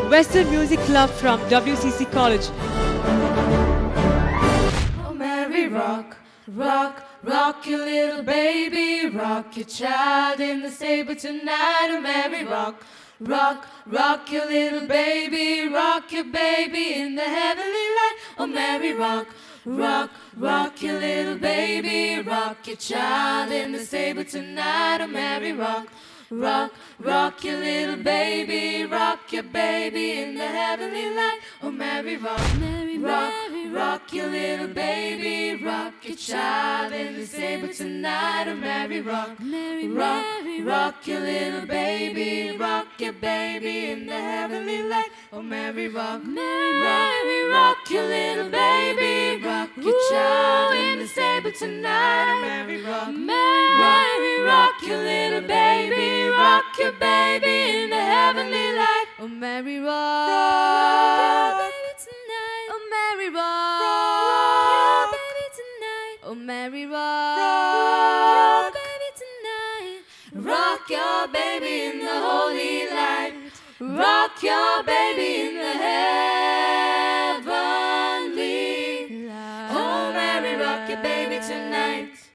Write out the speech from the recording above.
Western Music Club from WCC College. Oh, Mary, rock, rock, rock your little baby, rock your child in the stable tonight. Oh, Mary, rock, rock, rock your little baby, rock your baby in the heavenly light. Oh, Mary, rock, rock, rock your little baby, rock your child in the stable tonight. Oh, Mary, rock, rock, rock your little baby, rock your baby in the heavenly light. Oh, Mary, rock, rock, rock your little baby, rock your child in the stable tonight. Oh, Mary, rock, rock, rock your little baby, rock your baby in the heavenly light. Oh, Mary, rock, rock your little baby, rock your child in the stable tonight. Oh, Mary, rock, rock your little baby, rock your baby in the heavenly light. Oh, Mary, rock your baby tonight. Oh, Mary, rock your baby tonight. Oh, Mary, rock your baby tonight. Rock your baby in the holy light. Rock your baby in the